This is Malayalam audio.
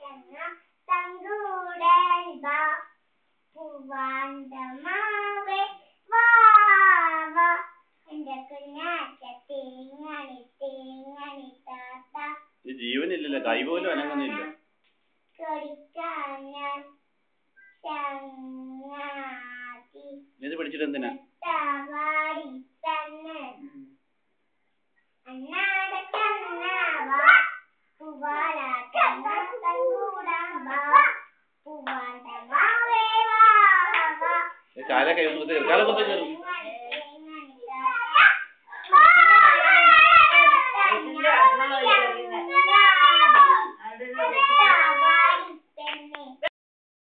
ജീവനില്ലല്ലോ, കൈ പോലും അനങ്ങുന്നില്ല. ഇത് പിടിച്ചിട്ട് എന്തിനാ? കാല കൈ കാല കൊത്തി കയറും.